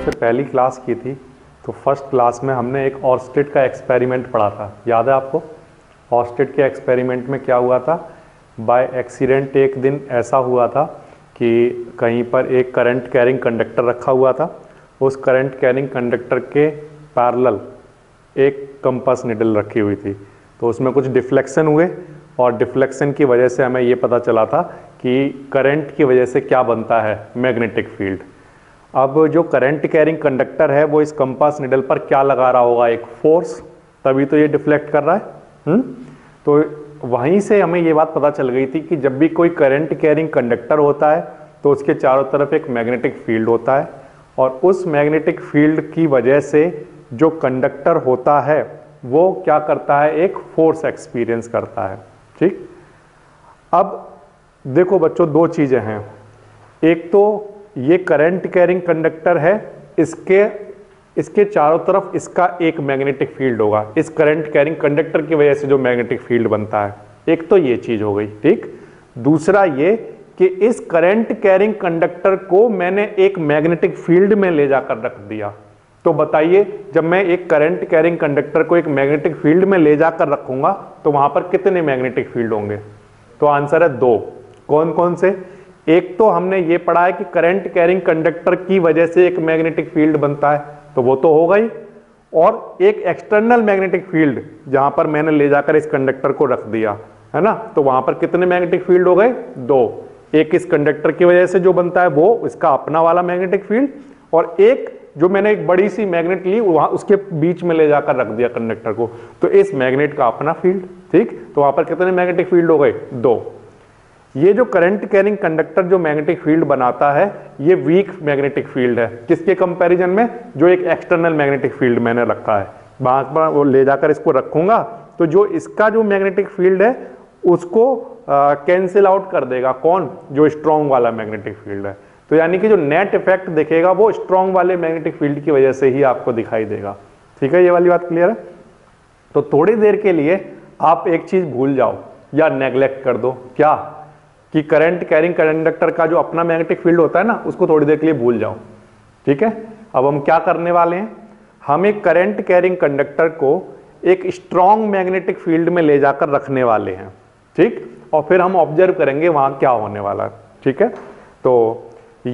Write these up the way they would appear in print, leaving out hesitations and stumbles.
सबसे पहली क्लास की थी तो फर्स्ट क्लास में हमने एक ऑर्स्टेड का एक्सपेरिमेंट पढ़ा था, याद है आपको? ऑर्स्टेड के एक्सपेरिमेंट में क्या हुआ था, बाय एक्सीडेंट एक दिन ऐसा हुआ था कि कहीं पर एक करंट कैरिंग कंडक्टर रखा हुआ था। उस करंट कैरिंग कंडक्टर के पैरेलल एक कंपास निडल रखी हुई थी, तो उसमें कुछ डिफ्लेक्शन हुए और डिफ्लेक्शन की वजह से हमें ये पता चला था कि करंट की वजह से क्या बनता है, मैग्नेटिक फील्ड। अब जो करंट कैरिंग कंडक्टर है वो इस कंपास निडल पर क्या लगा रहा होगा, एक फोर्स, तभी तो ये डिफ्लेक्ट कर रहा है। तो वहीं से हमें ये बात पता चल गई थी कि जब भी कोई करंट कैरिंग कंडक्टर होता है तो उसके चारों तरफ एक मैग्नेटिक फील्ड होता है और उस मैग्नेटिक फील्ड की वजह से जो कंडक्टर होता है वो क्या करता है, एक फोर्स एक्सपीरियंस करता है। ठीक, अब देखो बच्चों, दो चीजें हैं। एक तो ये करंट कैरिंग कंडक्टर है, इसके चारों तरफ इसका एक मैग्नेटिक फील्ड होगा, इस करंट कैरिंग कंडक्टर की वजह से जो मैग्नेटिक फील्ड बनता है। एक तो ये चीज हो गई। ठीक, दूसरा ये कि इस करंट कैरिंग कंडक्टर को मैंने एक मैग्नेटिक फील्ड में ले जाकर रख दिया। तो बताइए, जब मैं एक करंट कैरिंग कंडक्टर को एक मैग्नेटिक फील्ड में ले जाकर रखूंगा तो वहां पर कितने मैग्नेटिक फील्ड होंगे? तो आंसर है दो। कौन कौन से? एक तो हमने ये पढ़ा है कि करंट कैरिंग कंडक्टर की वजह से एक मैग्नेटिक फील्ड बनता है, तो वो तो होगा ही, और एक एक्सटर्नल मैग्नेटिक फील्ड जहां पर मैंने ले जाकर इस कंडक्टर को रख दिया है ना, तो वहां पर कितने मैग्नेटिक फील्ड हो गए? दो। एक इस कंडक्टर की वजह से जो बनता है वो इसका अपना वाला मैग्नेटिक फील्ड, और एक जो मैंने एक बड़ी सी मैग्नेट ली वहां उसके बीच में ले जाकर रख दिया कंडक्टर को, तो इस मैग्नेट का अपना फील्ड। ठीक, तो वहां पर कितने मैग्नेटिक फील्ड हो गए? दो। ये जो करंट कैरिंग कंडक्टर जो मैग्नेटिक फील्ड बनाता है ये वीक मैग्नेटिक फील्ड है, किसके कंपैरिजन में? जो एक एक्सटर्नल मैग्नेटिक फील्ड मैंने रखा है, वहां पर वो ले जाकर इसको रखूंगा तो जो इसका जो मैग्नेटिक फील्ड है उसको कैंसिल आउट कर देगा। कौन? जो स्ट्रॉन्ग वाला मैग्नेटिक फील्ड है। तो यानी कि जो नेट इफेक्ट दिखेगा वो स्ट्रॉन्ग वाले मैग्नेटिक फील्ड की वजह से ही आपको दिखाई देगा। ठीक है, ये वाली बात क्लियर है? तो थोड़ी देर के लिए आप एक चीज भूल जाओ या नेग्लेक्ट कर दो, क्या? कि करंट कैरिंग कंडक्टर का जो अपना मैग्नेटिक फील्ड होता है ना, उसको थोड़ी देर के लिए भूल जाओ। ठीक है, अब हम क्या करने वाले हैं, हम एक करंट कैरिंग कंडक्टर को एक स्ट्रॉन्ग मैग्नेटिक फील्ड में ले जाकर रखने वाले हैं। ठीक, और फिर हम ऑब्जर्व करेंगे वहां क्या होने वाला है। ठीक है, तो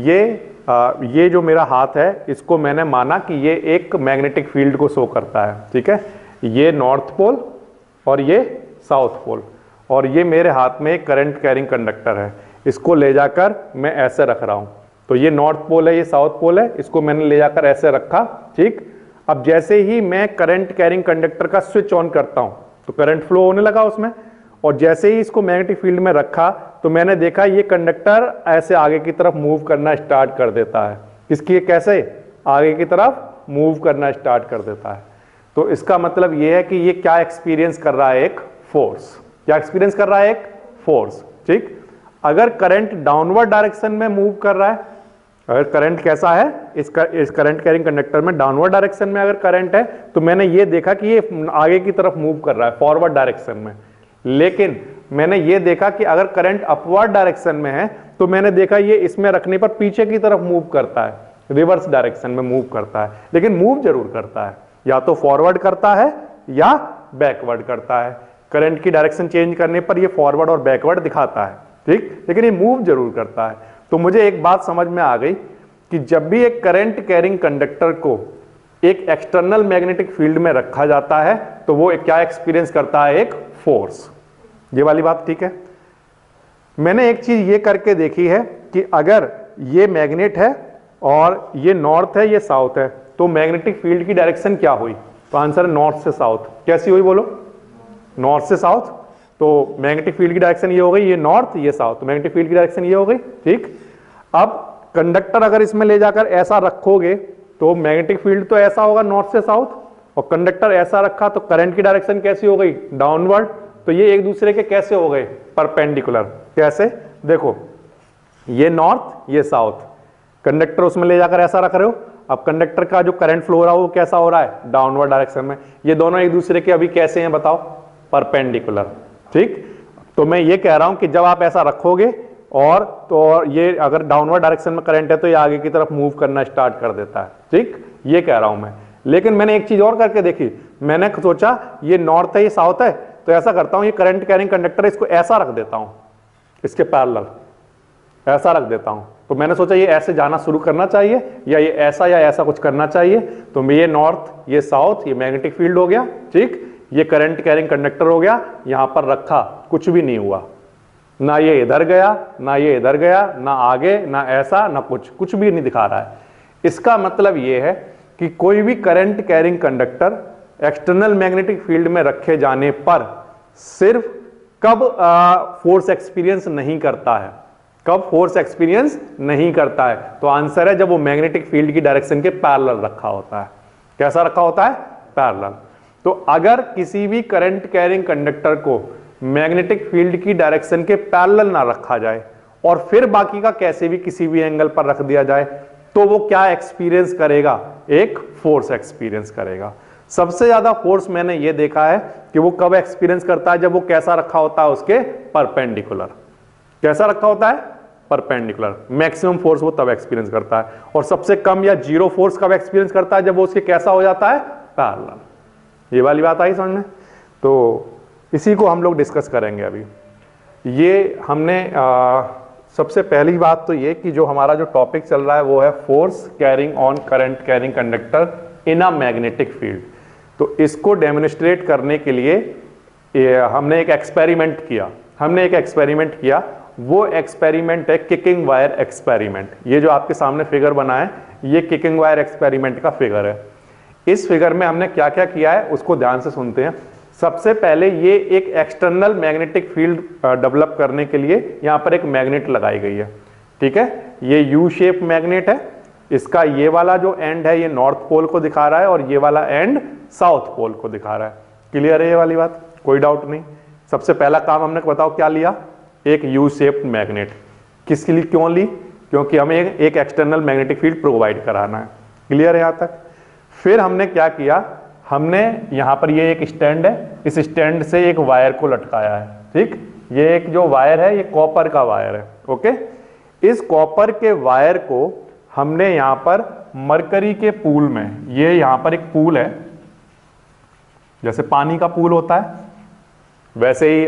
ये जो मेरा हाथ है इसको मैंने माना कि ये एक मैग्नेटिक फील्ड को शो करता है। ठीक है, ये नॉर्थ पोल और ये साउथ पोल, और ये मेरे हाथ में एक करंट कैरिंग कंडक्टर है, इसको ले जाकर मैं ऐसे रख रहा हूं। तो ये नॉर्थ पोल है, ये साउथ पोल है, इसको मैंने ले जाकर ऐसे रखा। ठीक, अब जैसे ही मैं करंट कैरिंग कंडक्टर का स्विच ऑन करता हूं तो करंट फ्लो होने लगा उसमें, और जैसे ही इसको मैग्नेटिक फील्ड में रखा तो मैंने देखा ये कंडक्टर ऐसे आगे की तरफ मूव करना स्टार्ट कर देता है। इसकी कैसे? आगे की तरफ मूव करना स्टार्ट कर देता है। तो इसका मतलब ये है कि ये क्या एक्सपीरियंस कर रहा है, एक फोर्स। क्या एक्सपीरियंस कर रहा है? एक फोर्स। ठीक, अगर करंट डाउनवर्ड डायरेक्शन में मूव कर रहा है, अगर करंट कैसा है, इस करंट कैरिंग कंडक्टर में डाउनवर्ड डायरेक्शन में अगर करंट है तो मैंने ये देखा कि ये आगे की तरफ मूव कर रहा है, फॉरवर्ड डायरेक्शन में। लेकिन मैंने ये देखा कि अगर करंट अपवर्ड डायरेक्शन में है तो मैंने देखा ये इसमें रखने पर पीछे की तरफ मूव करता है, रिवर्स डायरेक्शन में मूव करता है, लेकिन मूव जरूर करता है, या तो फॉरवर्ड करता है या बैकवर्ड करता है। करंट की डायरेक्शन चेंज करने पर ये फॉरवर्ड और बैकवर्ड दिखाता है। ठीक, लेकिन ये मूव जरूर करता है। तो मुझे एक बात समझ में आ गई कि जब भी एक करंट कैरिंग कंडक्टर को एक एक्सटर्नल मैग्नेटिक फील्ड में रखा जाता है तो वो क्या एक्सपीरियंस करता है, एक फोर्स। ये वाली बात ठीक है। मैंने एक चीज ये करके देखी है कि अगर ये मैग्नेट है और ये नॉर्थ है, ये साउथ है, तो मैग्नेटिक फील्ड की डायरेक्शन क्या हुई? तो आंसर है नॉर्थ से साउथ। कैसी हुई बोलो? नॉर्थ से साउथ। तो मैग्नेटिक फील्ड की डायरेक्शन ये हो गई, ये नॉर्थ ये साउथ, तो मैग्नेटिक फील्ड की डायरेक्शन ये हो गई। ठीक, अब कंडक्टर अगर इसमें ले जाकर ऐसा रखोगे तो मैग्नेटिक फील्ड तो ऐसा होगा नॉर्थ से साउथ, और कंडक्टर ऐसा रखा तो करंट की डायरेक्शन कैसी हो गई? डाउनवर्ड। तो ये एक दूसरे के कैसे हो गए? परपेंडिकुलर। कैसे? देखो, ये नॉर्थ ये साउथ, कंडक्टर उसमें ले जाकर ऐसा रख रहे हो, अब कंडक्टर का जो करंट फ्लो हो रहा है वो कैसा हो रहा है? डाउनवर्ड डायरेक्शन में। ये दोनों एक दूसरे के अभी कैसे हैं बताओ? परपेंडिकुलर। ठीक, तो मैं ये कह रहा हूं कि जब आप ऐसा रखोगे और तो ये अगर डाउनवर्ड डायरेक्शन में करंट है तो ये आगे की तरफ मूव करना स्टार्ट कर देता है, ठीक, ये कह रहा हूं मैं। लेकिन मैंने एक चीज और करके देखी, मैंने सोचा ये नॉर्थ है ये साउथ है, तो ऐसा करता हूं ये करंट कैरिंग कंडक्टर इसको ऐसा रख देता हूं, इसके पैरेलल ऐसा रख देता हूं। तो मैंने सोचा ये ऐसे जाना शुरू करना चाहिए या ये ऐसा कुछ करना चाहिए। तो ये नॉर्थ ये साउथ ये मैग्नेटिक फील्ड हो गया, ठीक, ये करंट कैरिंग कंडक्टर हो गया, यहां पर रखा, कुछ भी नहीं हुआ, ना ये इधर गया ना ये इधर गया, ना आगे ना ऐसा ना कुछ भी नहीं दिखा रहा है। इसका मतलब ये है कि कोई भी current carrying conductor external magnetic field में रखे जाने पर सिर्फ कब फोर्स एक्सपीरियंस नहीं करता है, कब फोर्स एक्सपीरियंस नहीं करता है, तो आंसर है जब वो मैग्नेटिक फील्ड की डायरेक्शन के पैरेलल रखा होता है। कैसा रखा होता है? पैरेलल। तो अगर किसी भी करंट कैरिंग कंडक्टर को मैग्नेटिक फील्ड की डायरेक्शन के पैरेलल ना रखा जाए और फिर बाकी का कैसे भी किसी भी एंगल पर रख दिया जाए, तो वो क्या एक्सपीरियंस करेगा? एक फोर्स एक्सपीरियंस करेगा। सबसे ज्यादा फोर्स मैंने ये देखा है कि वो कब एक्सपीरियंस करता है, जब वो कैसा रखा होता है, उसके परपेंडिकुलर। कैसा रखा होता है? परपेंडिकुलर। मैक्सिमम फोर्स वो तब एक्सपीरियंस करता है। और सबसे कम या जीरो फोर्स कब एक्सपीरियंस करता है? जब वो उसके कैसा हो जाता है? पैरेलल। ये वाली बात आई समझ में? तो इसी को हम लोग डिस्कस करेंगे अभी। ये हमने सबसे पहली बात तो ये कि जो हमारा जो टॉपिक चल रहा है वो है force carrying on current carrying conductor in a magnetic field. तो इसको डेमोन्स्ट्रेट करने के लिए हमने एक एक्सपेरिमेंट किया। वो एक्सपेरिमेंट है किकिंग वायर एक्सपेरिमेंट। ये जो आपके सामने फिगर बना है ये किकिंग वायर एक्सपेरिमेंट का फिगर है। इस फिगर में हमने क्या क्या किया है उसको ध्यान से सुनते हैं। सबसे पहले ये एक एक्सटर्नल मैग्नेटिक फील्ड डेवलप करने के लिए यहां पर एक मैग्नेट लगाई गई है, ठीक है। ये यू शेप मैग्नेट है। इसका ये वाला जो एंड है ये नॉर्थ पोल को दिखा रहा है और ये वाला एंड साउथ पोल को दिखा रहा है। क्लियर है ये वाली बात? कोई डाउट नहीं। सबसे पहला काम हमने बताओ क्या लिया? एक यू शेप्ड मैग्नेट। किसके लिए क्यों ली? क्योंकि हमें एक एक्सटर्नल मैग्नेटिक फील्ड प्रोवाइड कराना है। क्लियर है यहां तक? फिर हमने क्या किया, हमने यहां पर ये एक स्टैंड है, इस स्टैंड से एक वायर को लटकाया है, ठीक। ये एक जो वायर है ये कॉपर का वायर है, ओके। इस कॉपर के वायर को हमने यहां पर मरकरी के पूल में, ये यहां पर एक पूल है, जैसे पानी का पूल होता है वैसे ही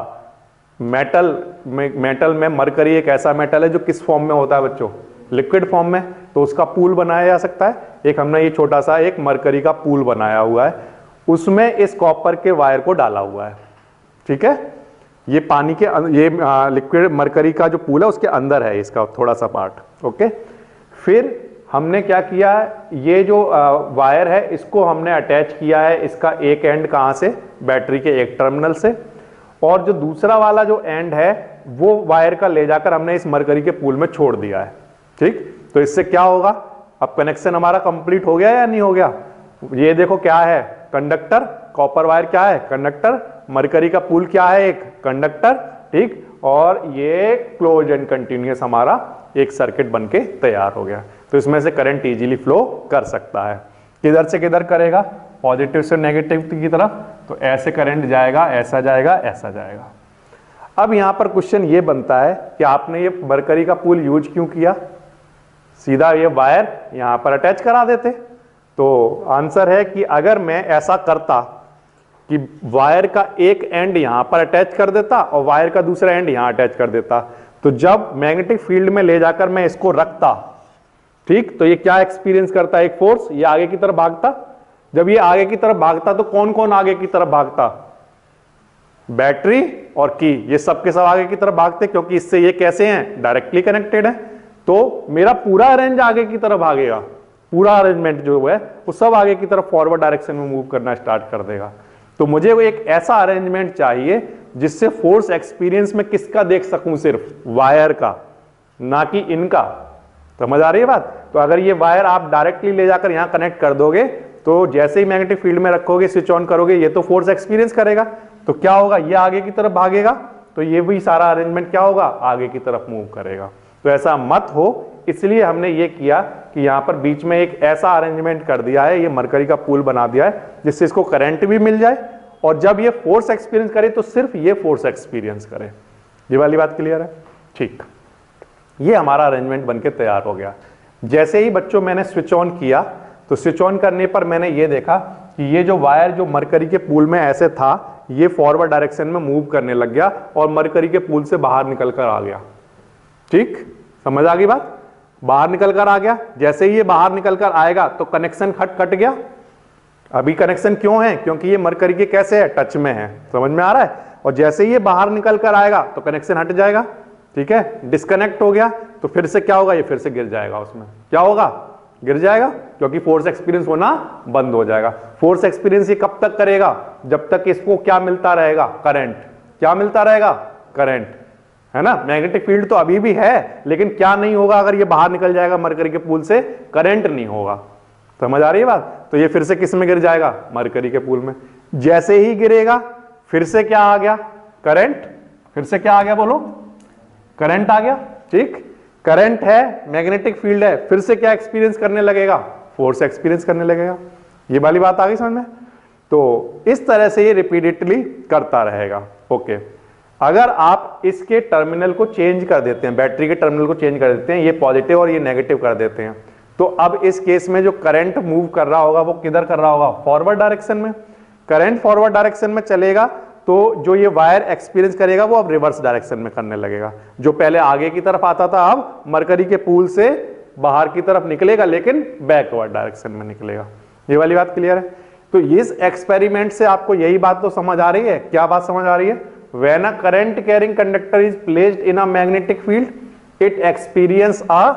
मेटल में मरकरी एक ऐसा मेटल है जो किस फॉर्म में होता है बच्चों? लिक्विड फॉर्म में। तो उसका पूल बनाया जा सकता है। एक हमने ये छोटा सा एक मरकरी का पूल बनाया हुआ है, उसमें इस कॉपर के वायर को डाला हुआ है, ठीक है। ये पानी के ये लिक्विड मरकरी का जो पूल है उसके अंदर है इसका थोड़ा सा पार्ट, ओके। फिर हमने क्या किया, ये जो वायर है इसको हमने अटैच किया है, इसका एक एंड कहां से? बैटरी के एक टर्मिनल से, और जो दूसरा वाला जो एंड है वो वायर का ले जाकर हमने इस मरकरी के पूल में छोड़ दिया है, ठीक। तो इससे क्या होगा? अब कनेक्शन हमारा कंप्लीट हो गया या नहीं हो गया? ये देखो क्या है? कंडक्टर। कॉपर वायर क्या है? कंडक्टर। मरकरी का पूल क्या है? एक कंडक्टर, ठीक। और ये क्लोज एंड कंटिन्यूअस हमारा एक सर्किट बनके तैयार हो गया। तो इसमें से करंट इजीली फ्लो कर सकता है। किधर से किधर करेगा? पॉजिटिव से नेगेटिव की तरफ। तो ऐसे करंट जाएगा, ऐसा जाएगा, ऐसा जाएगा। अब यहां पर क्वेश्चन ये बनता है कि आपने ये मरकरी का पूल यूज क्यों किया? सीधा ये वायर यहां पर अटैच करा देते। तो आंसर है कि अगर मैं ऐसा करता कि वायर का एक एंड यहां पर अटैच कर देता और वायर का दूसरा एंड यहां अटैच कर देता, तो जब मैग्नेटिक फील्ड में ले जाकर मैं इसको रखता, ठीक, तो ये क्या एक्सपीरियंस करता है? एक फोर्स। ये आगे की तरफ भागता। जब ये आगे की तरफ भागता तो कौन कौन आगे की तरफ भागता? बैटरी और की, ये सब के सब आगे की तरफ भागते, क्योंकि इससे ये कैसे हैं? डायरेक्टली कनेक्टेड है। तो मेरा पूरा अरेंज आगे की तरफ भागेगा, पूरा अरेंजमेंट जो है वो सब आगे की तरफ फॉरवर्ड डायरेक्शन में मूव करना स्टार्ट कर देगा। तो मुझे वो एक ऐसा अरेंजमेंट चाहिए जिससे फोर्स एक्सपीरियंस में किसका देख सकूं? सिर्फ वायर का, ना कि इनका। समझ आ रही है बात? तो अगर ये वायर आप डायरेक्टली ले जाकर यहां कनेक्ट कर दोगे तो जैसे ही मैग्नेटिक फील्ड में रखोगे, स्विच ऑन करोगे, ये तो फोर्स एक्सपीरियंस करेगा। तो क्या होगा? ये आगे की तरफ भागेगा, तो ये भी सारा अरेंजमेंट क्या होगा? आगे की तरफ मूव करेगा। तो ऐसा मत हो, इसलिए हमने ये किया कि यहां पर बीच में एक ऐसा अरेंजमेंट कर दिया है, ये मरकरी का पूल बना दिया है जिससे इसको करंट भी मिल जाए और जब ये फोर्स एक्सपीरियंस करे तो सिर्फ ये फोर्स एक्सपीरियंस करे। ये वाली बात क्लियर है? ठीक। ये हमारा अरेंजमेंट बनके तैयार हो गया। जैसे ही बच्चों मैंने स्विच ऑन किया तो स्विच ऑन करने पर मैंने ये देखा कि ये जो वायर जो मरकरी के पूल में ऐसे था ये फॉरवर्ड डायरेक्शन में मूव करने लग गया और मरकरी के पूल से बाहर निकल कर आ गया। ठीक, समझ आ गई बात? बाहर निकल कर आ गया। जैसे ही ये बाहर निकल कर आएगा तो कनेक्शन कट गया। अभी कनेक्शन क्यों है? क्योंकि ये मरकरी के कैसे है, टच में है। समझ में आ रहा है? और जैसे ही ये बाहर निकल कर आएगा तो कनेक्शन हट जाएगा। ठीक है, डिस्कनेक्ट हो गया तो फिर से क्या होगा, ये फिर से गिर जाएगा। उसमें क्या होगा, गिर जाएगा, क्योंकि फोर्स एक्सपीरियंस होना बंद हो जाएगा। फोर्स एक्सपीरियंस ये कब तक करेगा, जब तक इसको क्या मिलता रहेगा, करंट। क्या मिलता रहेगा, करंट, है ना। मैग्नेटिक फील्ड तो अभी भी है, लेकिन क्या नहीं होगा अगर ये बाहर निकल जाएगा मरकरी के पूल से, करंट नहीं होगा। समझ आ रही है बात? तो ये फिर से किस में गिर जाएगा, मरकरी के पूल में। जैसे ही गिरेगा फिर से क्या आ गया, करंट। फिर से क्या आ गया, बोलो, करंट आ गया। ठीक, करंट है, मैग्नेटिक फील्ड है, फिर से क्या एक्सपीरियंस करने लगेगा, फोर्स एक्सपीरियंस करने लगेगा। ये वाली बात आ गई समझ में? तो इस तरह से ये रिपीटेडली करता रहेगा। ओके, अगर आप इसके टर्मिनल को चेंज कर देते हैं, बैटरी के टर्मिनल को चेंज कर देते हैं, ये पॉजिटिव और ये नेगेटिव कर देते हैं, तो अब इस केस में जो करंट मूव कर रहा होगा वो किधर कर रहा होगा, फॉरवर्ड डायरेक्शन में। करंट फॉरवर्ड डायरेक्शन में चलेगा तो जो ये वायर एक्सपीरियंस करेगा वो अब रिवर्स डायरेक्शन में करने लगेगा। जो पहले आगे की तरफ आता था अब मरकरी के पूल से बाहर की तरफ निकलेगा, लेकिन बैकवर्ड डायरेक्शन में निकलेगा। ये वाली बात क्लियर है? तो इस एक्सपेरिमेंट से आपको यही बात तो समझ आ रही है। क्या बात समझ आ रही है? When a current carrying conductor is placed in a magnetic field, it experience a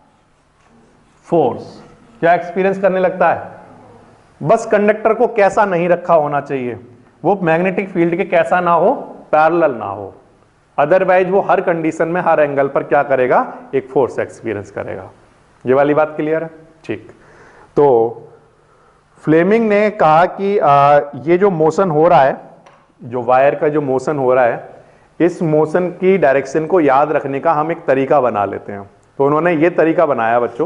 force. क्या एक्सपीरियंस करने लगता है? बस कंडक्टर को कैसा नहीं रखा होना चाहिए, वो मैग्नेटिक फील्ड के कैसा ना हो, पैरेलल ना हो। अदरवाइज वो हर कंडीशन में हर एंगल पर क्या करेगा, एक फोर्स एक्सपीरियंस करेगा। ये वाली बात क्लियर है? ठीक, तो फ्लेमिंग ने कहा कि ये जो मोशन हो रहा है, जो वायर का जो मोशन हो रहा है, इस मोशन की डायरेक्शन को याद रखने का हम एक तरीका बना लेते हैं। तो उन्होंने ये तरीका बनाया बच्चों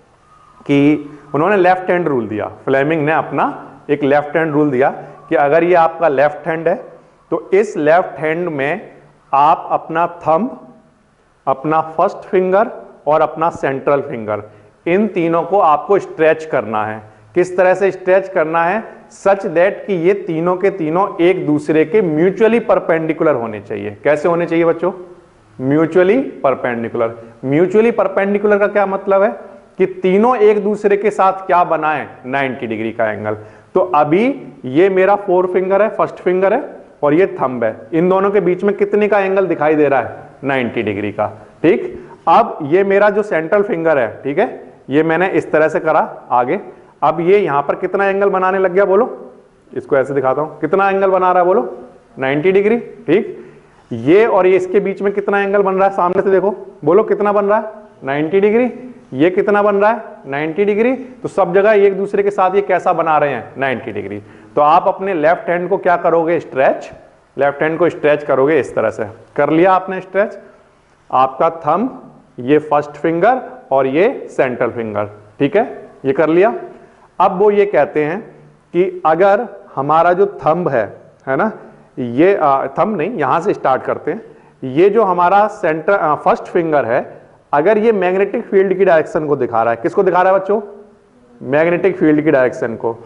कि उन्होंने लेफ्ट हैंड रूल दिया। फ्लेमिंग ने अपना एक लेफ्ट हैंड रूल दिया कि अगर ये आपका लेफ्ट हैंड है तो इस लेफ्ट हैंड में आप अपना थंब, अपना फर्स्ट फिंगर और अपना सेंट्रल फिंगर, इन तीनों को आपको स्ट्रेच करना है। किस तरह से स्ट्रेच करना है? सच दैट कि ये तीनों के तीनों एक दूसरे के म्यूचुअली परपेंडिकुलर होने चाहिए। कैसे होने चाहिए बच्चों? Mutually perpendicular. म्यूचुअली परपेंडिकुलर का क्या मतलब है कि तीनों एक दूसरे के साथ क्या बनाए, 90 डिग्री का एंगल। तो अभी ये मेरा फोर फिंगर है, फर्स्ट फिंगर है, और ये थंब है। इन दोनों के बीच में कितने का एंगल दिखाई दे रहा है, 90 डिग्री का। ठीक, अब ये मेरा जो सेंट्रल फिंगर है, ठीक है, ये मैंने इस तरह से करा आगे। अब ये यहां पर कितना एंगल बनाने लग गया, बोलो। इसको ऐसे दिखाता हूं, कितना एंगल बना रहा है, बोलो, 90 डिग्री। ठीक, ये और ये इसके बीच में कितना एंगल बन रहा है, सामने से देखो, बोलो कितना बन रहा है, 90 डिग्री। ये कितना बन रहा है, 90 डिग्री। तो सब जगह एक दूसरे के साथ ये कैसा बना रहे हैं, 90 डिग्री। तो आप अपने लेफ्ट हैंड को क्या करोगे, स्ट्रेच। लेफ्ट हैंड को स्ट्रेच करोगे इस तरह से। कर लिया आपने स्ट्रेच। आपका थंब, ये फर्स्ट फिंगर और ये सेंट्रल फिंगर, ठीक है, ये कर लिया। अब वो ये कहते हैं कि अगर हमारा जो थंब है ना, ये थंब नहीं, यहां से स्टार्ट करते हैं। ये जो हमारा फर्स्ट फिंगर है, अगर ये मैग्नेटिक फील्ड की डायरेक्शन को दिखा रहा है, किसको दिखा रहा है बच्चों, मैग्नेटिक फील्ड की डायरेक्शन को,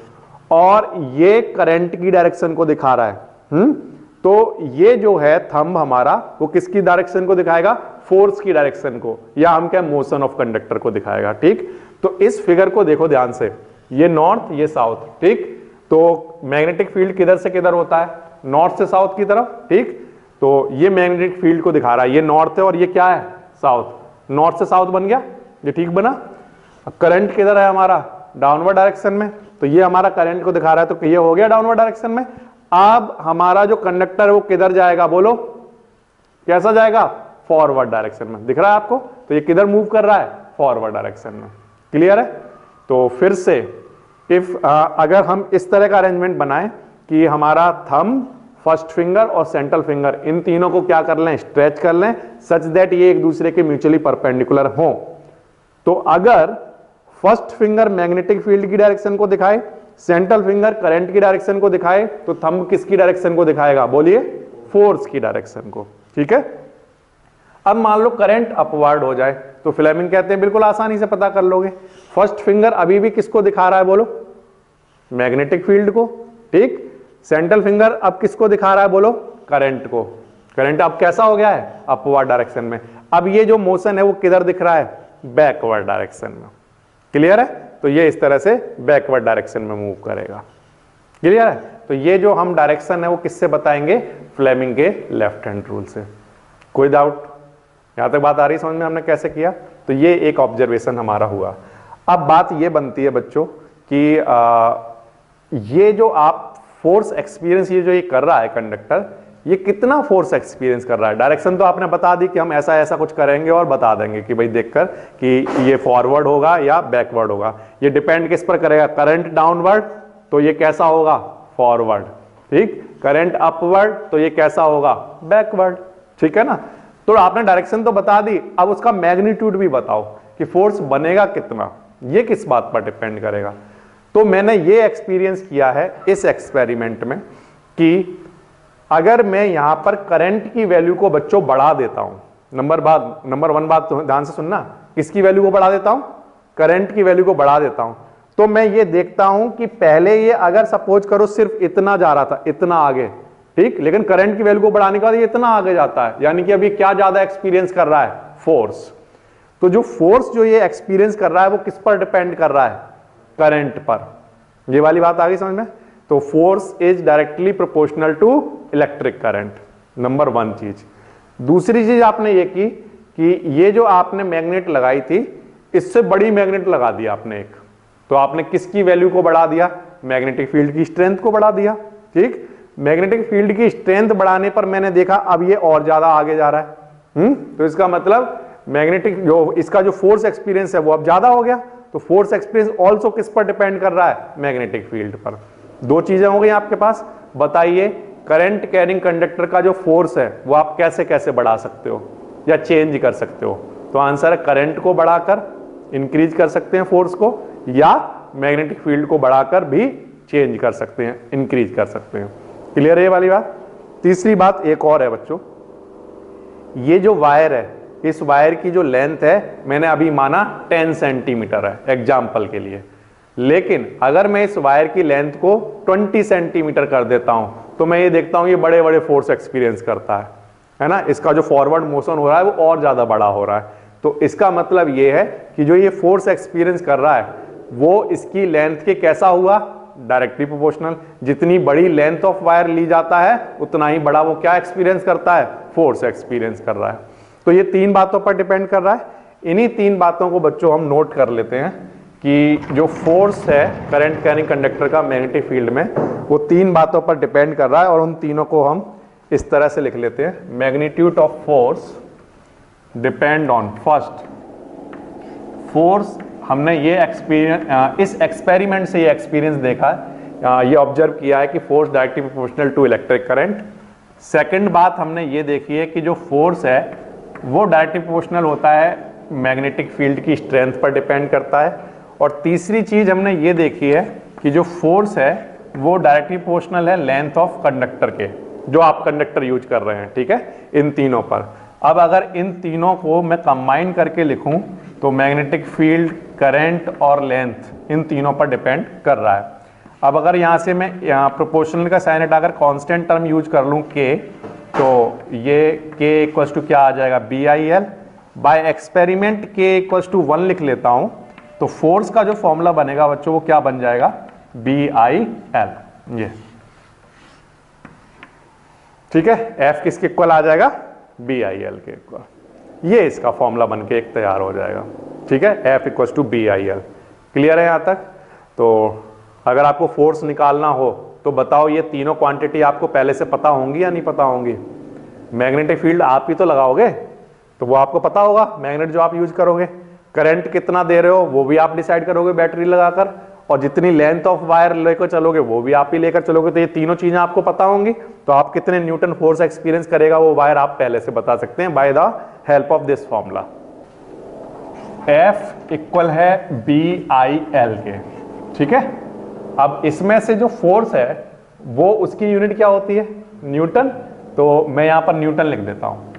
और ये करंट की डायरेक्शन को दिखा रहा है, तो ये जो है थंब हमारा, वो किसकी डायरेक्शन को दिखाएगा, फोर्स की डायरेक्शन को, या हम क्या, मोशन ऑफ कंडक्टर को दिखाएगा। ठीक, तो इस फिगर को देखो ध्यान से, ये नॉर्थ, ये साउथ। ठीक, तो मैग्नेटिक फील्ड किधर से किधर होता है, नॉर्थ से साउथ की तरफ। ठीक, तो ये मैग्नेटिक फील्ड को दिखा रहा है, ये नॉर्थ है और ये क्या है, साउथ। नॉर्थ से साउथ बन गया, ये ठीक बना। अब करंट किधर है हमारा, डाउनवर्ड डायरेक्शन में, तो ये हमारा करंट को दिखा रहा है, तो ये हो गया डाउनवर्ड डायरेक्शन में। अब हमारा जो कंडक्टर है वो किधर जाएगा, बोलो, कैसा जाएगा, फॉरवर्ड डायरेक्शन में। दिख रहा है आपको? तो ये किधर मूव कर रहा है, फॉरवर्ड डायरेक्शन में। क्लियर है? तो फिर से अगर हम इस तरह का अरेंजमेंट बनाएं कि हमारा थंब, फर्स्ट फिंगर और सेंट्रल फिंगर, इन तीनों को क्या कर लें, स्ट्रेच कर लें, सच दैट ये एक दूसरे के म्यूचुअली परपेंडिकुलर हो। तो अगर फर्स्ट फिंगर मैग्नेटिक फील्ड की डायरेक्शन को दिखाए, सेंट्रल फिंगर करंट की डायरेक्शन को दिखाए, तो थंब किसकी डायरेक्शन को दिखाएगा, बोलिए, फोर्स की डायरेक्शन को। ठीक है, अब मान लो करंट अपवर्ड हो जाए तो फ्लेमिंग कहते हैं बिल्कुल आसानी से पता कर लोगे। फर्स्ट फिंगर अभी भी किसको दिखा रहा है बोलो, मैग्नेटिक फील्ड को, ठीक। सेंट्रल फिंगर अब किसको दिखा रहा है बोलो, करंट को। करंट अब कैसा हो गया है, अपवर्ड डायरेक्शन में। अब ये जो मोशन है वो किधर दिख रहा है, बैकवर्ड डायरेक्शन में। क्लियर है, तो ये इस तरह से बैकवर्ड डायरेक्शन में मूव करेगा। क्लियर है, तो ये जो हम डायरेक्शन है वो किससे बताएंगे, फ्लेमिंग के लेफ्ट हैंड रूल से। कोई डाउट, यहां तक बात आ रही समझ में हमने कैसे किया। तो ये एक ऑब्जर्वेशन हमारा हुआ। अब बात ये बनती है बच्चों कि ये जो आप फोर्स एक्सपीरियंस ये जो ये कर रहा है कंडक्टर, ये कितना फोर्स एक्सपीरियंस कर रहा है। डायरेक्शन तो आपने बता दी कि हम ऐसा ऐसा कुछ करेंगे और बता देंगे कि भाई देखकर कि ये फॉरवर्ड होगा या बैकवर्ड होगा। ये डिपेंड किस पर करेगा, करंट डाउनवर्ड तो ये कैसा होगा, फॉरवर्ड, ठीक। करंट अपवर्ड तो ये कैसा होगा, बैकवर्ड, ठीक है ना। तो आपने डायरेक्शन तो बता दी, अब उसका मैग्नीट्यूड भी बताओ कि फोर्स बनेगा कितना, ये किस बात पर डिपेंड करेगा। तो मैंने ये एक्सपीरियंस किया है इस एक्सपेरिमेंट में कि अगर मैं यहां पर करंट की वैल्यू को बच्चों बढ़ा देता हूं, नंबर वन बात तो ध्यान से सुनना, किसकी वैल्यू को बढ़ा देता हूं, करंट की वैल्यू को बढ़ा देता हूं, तो मैं ये देखता हूं कि पहले ये अगर सपोज करो सिर्फ इतना जा रहा था, इतना आगे, ठीक, लेकिन करंट की वैल्यू को बढ़ाने के बाद ये इतना आगे जाता है, यानी कि अभी क्या ज्यादा एक्सपीरियंस कर रहा है, फोर्स। तो जो फोर्स जो ये एक्सपीरियंस कर रहा है वो किस पर डिपेंड कर रहा है, करंट पर। ये वाली बात आ गई समझ में। तो force is directly proportional to electric current, number one चीज। दूसरी चीज आपने ये की कि ये जो आपने मैग्नेट लगाई थी, इससे बड़ी मैग्नेट लगा दिया आपने एक, तो आपने किसकी वैल्यू को बढ़ा दिया, मैग्नेटिक फील्ड की स्ट्रेंथ को बढ़ा दिया, ठीक। मैग्नेटिक फील्ड की स्ट्रेंथ बढ़ाने पर मैंने देखा अब ये और ज्यादा आगे जा रहा है। तो इसका मतलब मैग्नेटिक जो इसका जो फोर्स एक्सपीरियंस है वो अब ज्यादा हो गया। तो फोर्स एक्सपीरियंस ऑल्सो किस पर डिपेंड कर रहा है, मैग्नेटिक फील्ड पर। दो चीजें हो गई आपके पास। बताइए करंट कैरिंग कंडक्टर का जो फोर्स है वो आप कैसे कैसे बढ़ा सकते हो या चेंज कर सकते हो। तो आंसर है करंट को बढ़ाकर इंक्रीज कर सकते हैं फोर्स को, या मैग्नेटिक फील्ड को बढ़ाकर भी चेंज कर सकते हैं, इंक्रीज कर सकते हैं। क्लियर है ये वाली बात। तीसरी बात एक और है बच्चों, ये जो वायर है, इस वायर की जो लेंथ है मैंने अभी माना 10 सेंटीमीटर है एग्जाम्पल के लिए, लेकिन अगर मैं इस वायर की लेंथ को 20 सेंटीमीटर कर देता हूं तो मैं ये देखता हूं ये बड़े बड़े फोर्स एक्सपीरियंस करता है ना। इसका जो फॉरवर्ड मोशन हो रहा है वो और ज्यादा बड़ा हो रहा है। तो इसका मतलब ये है कि जो ये फोर्स एक्सपीरियंस कर रहा है वो इसकी लेंथ के कैसा हुआ, डायरेक्टली प्रोपोर्शनल। जितनी बड़ी लेंथ ऑफ वायर ली जाता है उतना ही बड़ा वो क्या एक्सपीरियंस करता है, फोर्स एक्सपीरियंस कर रहा है। तो ये तीन बातों पर डिपेंड कर रहा है। इन्हीं तीन बातों को बच्चों हम नोट कर लेते हैं कि जो फोर्स है करंट कैरिंग कंडक्टर का मैग्नेटिक फील्ड में, वो तीन बातों पर डिपेंड कर रहा है। और उन तीनों को हम इस तरह से लिख लेते हैं, magnitude of force depend on, first force हमने ये एक्सपीरियंस इस एक्सपेरिमेंट से ये एक्सपीरियंस देखा है, ये ऑब्जर्व किया है कि force directly proportional to electric current. Second बात हमने ये देखी है कि जो फोर्स है वो डायरेक्टली प्रोपोर्शनल होता है मैग्नेटिक फील्ड की स्ट्रेंथ पर डिपेंड करता है। और तीसरी चीज हमने ये देखी है कि जो फोर्स है वो डायरेक्टली प्रोपोर्शनल है लेंथ ऑफ कंडक्टर के, जो आप कंडक्टर यूज कर रहे हैं, ठीक है, इन तीनों पर। अब अगर इन तीनों को मैं कंबाइन करके लिखूं तो मैग्नेटिक फील्ड, करंट और लेंथ इन तीनों पर डिपेंड कर रहा है। अब अगर यहां से मैं प्रोपोर्शनल का साइन हटाकर कांस्टेंट टर्म यूज कर लूं के, तो ये के इक्वल्स टू क्या आ जाएगा, BIL। बाय एक्सपेरिमेंट के इक्वल्स टू 1 लिख लेता हूं तो फोर्स का जो फॉर्मूला बनेगा बच्चों वो क्या बन जाएगा, BIL। ये ठीक है, F किसके इक्वल आ जाएगा, BIL के इक्वल। ये इसका फॉर्मूला बन के एक तैयार हो जाएगा, ठीक है, F equals to BIL। Clear है यहां तक। तो अगर आपको फोर्स निकालना हो तो बताओ ये तीनों क्वांटिटी आपको पहले से पता होंगी या नहीं पता होंगी। मैग्नेटिक फील्ड आप ही तो लगाओगे तो वो आपको पता होगा, मैग्नेट जो आप यूज करोगे। करंट कितना दे रहे हो वो भी आप डिसाइड करोगे बैटरी लगाकर, और जितनी लेंथ ऑफ वायर लेकर चलोगे वो भी आप ही लेकर चलोगे। तो ये तीनों चीजें आपको पता होंगी, तो आप कितने न्यूटन फोर्स एक्सपीरियंस करेगा वो वायर आप पहले से बता सकते हैं by the help of this formula. F equal है BIL के, ठीक है। अब इसमें से जो फोर्स है वो उसकी यूनिट क्या होती है, न्यूटन। तो मैं यहां पर न्यूटन लिख देता हूं,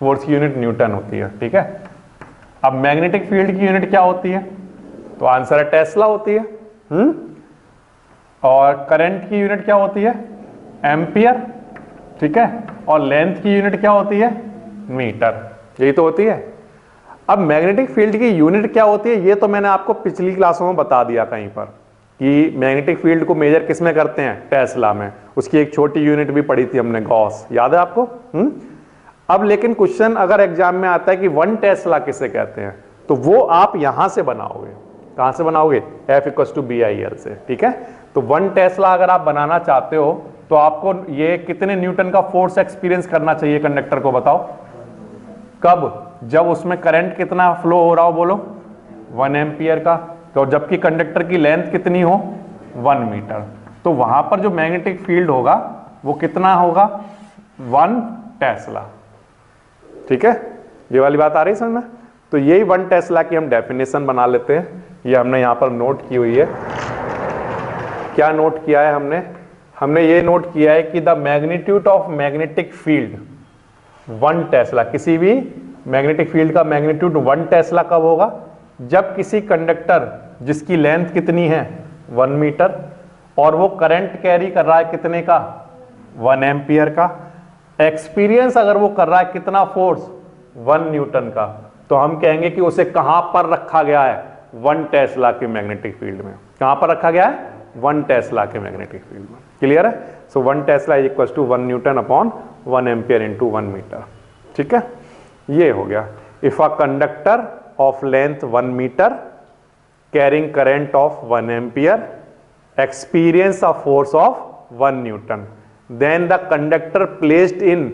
फोर्स की यूनिट न्यूटन होती है, ठीक है। अब मैग्नेटिक फील्ड की यूनिट क्या होती है, तो आंसर है टेस्ला होती है। और करंट की यूनिट क्या होती है, एम्पियर, ठीक है। और लेंथ की यूनिट क्या होती है, मीटर, यही तो होती है। अब मैग्नेटिक फील्ड की यूनिट क्या होती है, ये तो मैंने आपको पिछली क्लासों में बता दिया कहीं पर कि मैग्नेटिक फील्ड को मेजर किस में करते हैं, टेस्ला में। उसकी एक छोटी यूनिट भी पढ़ी थी हमने, गॉस, याद है आपको। अब लेकिन क्वेश्चन अगर एग्जाम में आता है कि 1 टेस्ला किसे कहते हैं, तो वो आप यहां से बनाओगे। कहां से बनाओगे, F=BIL से, ठीक है। तो 1 टेस्ला अगर आप बनाना चाहते हो तो आपको ये कितने न्यूटन का फोर्स एक्सपीरियंस करना चाहिए कंडक्टर को, बताओ। कब, जब उसमें करंट कितना फ्लो हो रहा हो, बोलो 1 एम्पियर का, तो जबकि कंडक्टर की लेंथ कितनी हो, 1 मीटर, तो वहां पर जो मैग्नेटिक फील्ड होगा वो कितना होगा, 1 टेस्ला, ठीक है। ये वाली बात आ रही समझ में। तो यही 1 टेस्ला की हम डेफिनेशन बना लेते हैं। ये हमने यहां पर नोट की हुई है। क्या नोट किया है हमने ये नोट किया है कि the magnitude of magnetic field 1 tesla, किसी भी मैग्नेटिक फील्ड का मैग्नीट्यूड 1 टेस्ला कब होगा, जब किसी कंडक्टर जिसकी लेंथ कितनी है, 1 मीटर, और वो करंट कैरी कर रहा है कितने का, 1 एम्पियर का, एक्सपीरियंस अगर वो कर रहा है कितना फोर्स, 1 न्यूटन का, तो हम कहेंगे कि उसे कहां पर रखा गया है, 1 टेस्ला के मैग्नेटिक फील्ड में। कहां पर रखा गया है, 1 टेस्ला के मैग्नेटिक फील्ड में। क्लियर है। So 1 tesla is equal to 1 newton upon 1 ampere into 1 metre, ठीक है। ये हो गया। If a conductor of length 1 metre carrying current of 1 ampere experience a force of 1 newton, then the conductor placed in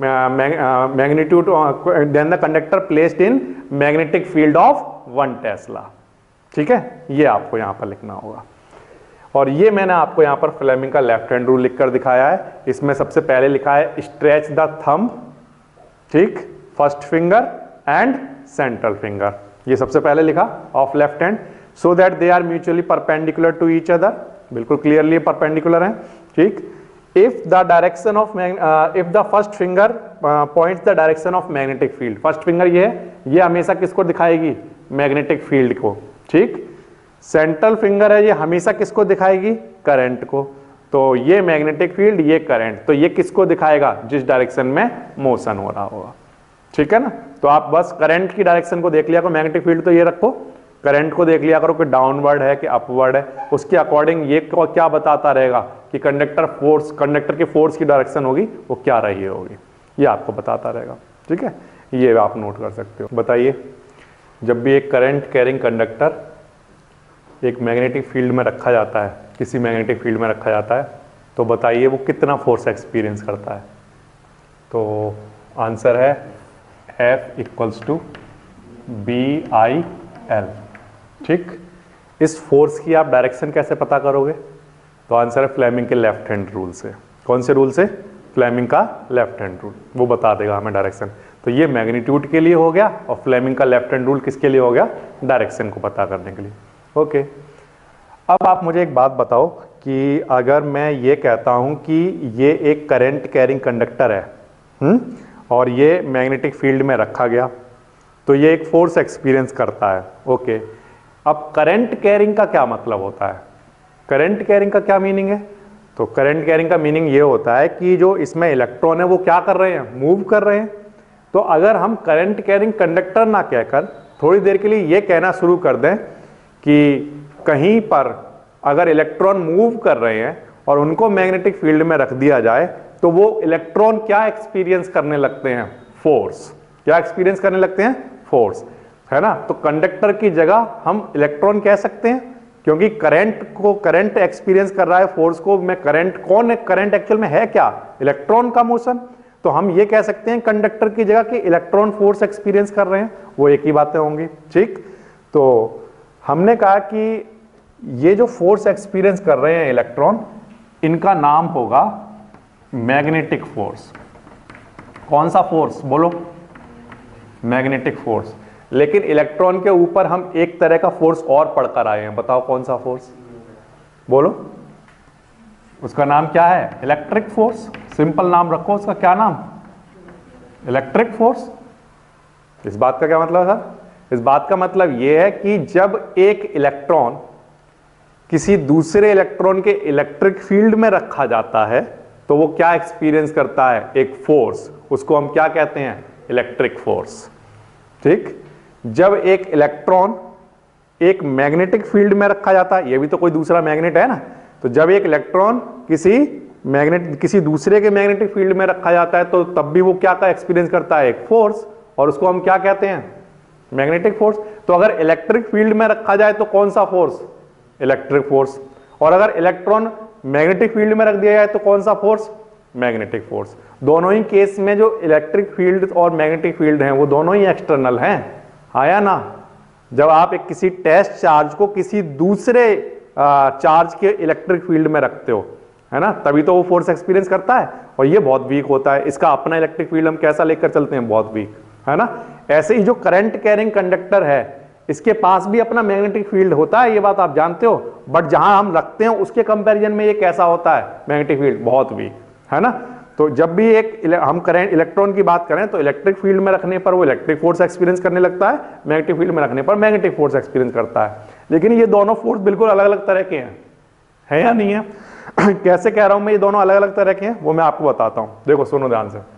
magnetic field of 1 tesla, ठीक है। ये आपको यहां पर लिखना होगा। और ये मैंने आपको यहां पर फ्लेमिंग का लेफ्ट हैंड रूल लिखकर दिखाया है। इसमें सबसे पहले लिखा है स्ट्रेच द थंब, ठीक, first finger and central finger, ये सबसे पहले लिखा of left hand, so that they are mutually perpendicular to each other, बिल्कुल क्लियरली परपेंडिकुलर है, ठीक। if the direction of if the first finger points the direction of magnetic field, first finger ये है, ये हमेशा किसको दिखाएगी, मैग्नेटिक फील्ड को, ठीक। सेंट्रल फिंगर है, ये हमेशा किसको दिखाएगी, करंट को। तो ये मैग्नेटिक फील्ड, ये करंट, तो ये किसको दिखाएगा, जिस डायरेक्शन में मोशन हो रहा होगा, ठीक है ना। तो आप बस करंट की डायरेक्शन को देख लिया करो, मैग्नेटिक फील्ड तो ये रखो, करंट को देख लिया करो कि डाउनवर्ड है कि अपवर्ड है, उसके अकॉर्डिंग ये क्या बताता रहेगा कि कंडक्टर के फोर्स की डायरेक्शन होगी वो क्या रही होगी, ये आपको बताता रहेगा, ठीक है। ये आप नोट कर सकते हो। बताइए, जब भी एक करंट कैरिंग कंडक्टर एक मैग्नेटिक फील्ड में रखा जाता है, किसी मैग्नेटिक फील्ड में रखा जाता है, तो बताइए वो कितना फोर्स एक्सपीरियंस करता है। तो आंसर है F=BIL, ठीक। इस फोर्स की आप डायरेक्शन कैसे पता करोगे, तो आंसर है फ्लेमिंग के लेफ्ट हैंड रूल से। कौन से रूल से, फ्लेमिंग का लेफ्ट हैंड रूल, वो बता देगा हमें डायरेक्शन। तो ये मैग्नीट्यूड के लिए हो गया, और फ्लेमिंग का लेफ्ट हैंड रूल किसके लिए हो गया, डायरेक्शन को पता करने के लिए। ओके, अब आप मुझे एक बात बताओ कि अगर मैं ये कहता हूं कि ये एक करंट कैरिंग कंडक्टर है, और ये मैग्नेटिक फील्ड में रखा गया, तो ये एक फोर्स एक्सपीरियंस करता है। ओके, अब करंट कैरिंग का क्या मतलब होता है, करंट कैरिंग का क्या मीनिंग है, तो करंट कैरिंग का मीनिंग ये होता है कि जो इसमें इलेक्ट्रॉन है वो क्या कर रहे हैं, मूव कर रहे हैं। तो अगर हम करंट कैरिंग कंडक्टर ना कहकर थोड़ी देर के लिए ये कहना शुरू कर दें कि कहीं पर अगर इलेक्ट्रॉन मूव कर रहे हैं और उनको मैग्नेटिक फील्ड में रख दिया जाए, तो वो इलेक्ट्रॉन क्या एक्सपीरियंस करने लगते हैं, फोर्स। क्या एक्सपीरियंस करने लगते हैं, फोर्स, है ना। तो कंडक्टर की जगह हम इलेक्ट्रॉन कह सकते हैं, क्योंकि करंट एक्सपीरियंस कर रहा है फोर्स को। मैं करंट एक्चुअल में है क्या, इलेक्ट्रॉन का मोशन। तो हम ये कह सकते हैं कंडक्टर की जगह कि इलेक्ट्रॉन फोर्स एक्सपीरियंस कर रहे हैं, वो एक ही बातें होंगी, ठीक। तो हमने कहा कि ये जो फोर्स एक्सपीरियंस कर रहे हैं इलेक्ट्रॉन, इनका नाम होगा मैग्नेटिक फोर्स। कौन सा फोर्स, बोलो, मैग्नेटिक फोर्स। लेकिन इलेक्ट्रॉन के ऊपर हम एक तरह का फोर्स और पढ़कर आए हैं, बताओ कौन सा फोर्स, बोलो। उसका नाम क्या है, इलेक्ट्रिक फोर्स। सिंपल नाम रखो उसका, क्या नाम, इलेक्ट्रिक फोर्स। इस बात का क्या मतलब है सर? इस बात का मतलब यह है कि जब एक इलेक्ट्रॉन किसी दूसरे इलेक्ट्रॉन के इलेक्ट्रिक फील्ड में रखा जाता है तो वो क्या एक्सपीरियंस करता है? एक फोर्स। उसको हम क्या कहते हैं? Electric force. ठीक। जब एक इलेक्ट्रॉन एक मैग्नेटिक फील्ड में रखा जाता है, ये भी तो कोई दूसरा मैग्नेट है ना, तो जब एक इलेक्ट्रॉन किसी दूसरे के मैग्नेटिक फील्ड में रखा जाता है तो तब भी वो क्या का एक्सपीरियंस करता है? एक फोर्स। और उसको हम क्या कहते हैं? Magnetic force. तो अगर इलेक्ट्रिक फील्ड में रखा जाए तो कौन सा फोर्स? Electric force. और अगर इलेक्ट्रॉन मैग्नेटिक फील्ड में रख दिया जाए तो कौन सा फोर्स? Magnetic force. दोनों ही केस में जो इलेक्ट्रिक फील्ड और मैग्नेटिक फील्ड हैं वो दोनों ही एक्सटर्नल हैं, आया ना। जब आप एक किसी टेस्ट चार्ज को किसी दूसरे चार्ज के इलेक्ट्रिक फील्ड में रखते हो, है ना, तभी तो वो फोर्स एक्सपीरियंस करता है। और ये बहुत वीक होता है, इसका अपना इलेक्ट्रिक फील्ड हम कैसा लेकर चलते हैं? बहुत वीक, है ना। ऐसे ही जो करंट कैरिंग कंडक्टर है इसके पास भी अपना मैग्नेटिक फील्ड होता है, ये बात आप जानते हो, बट जहां हम रखते हैं उसके कंपैरिजन में ये कैसा होता है? मैग्नेटिक फील्ड बहुत वीक, है ना। तो जब भी हम करंट इलेक्ट्रॉन की बात करें तो इलेक्ट्रिक फील्ड में रखने पर वो इलेक्ट्रिक फोर्स एक्सपीरियंस करने लगता है, मैग्नेटिक फील्ड में रखने पर मैग्नेटिक फोर्स एक्सपीरियंस करता है। लेकिन ये दोनों फोर्स बिल्कुल अलग अलग तरह के हैं, है या नहीं है? कैसे कह रहा हूं मैं ये दोनों अलग अलग तरह के हैं, वो मैं आपको बताता हूं। देखो सुनो ध्यान से,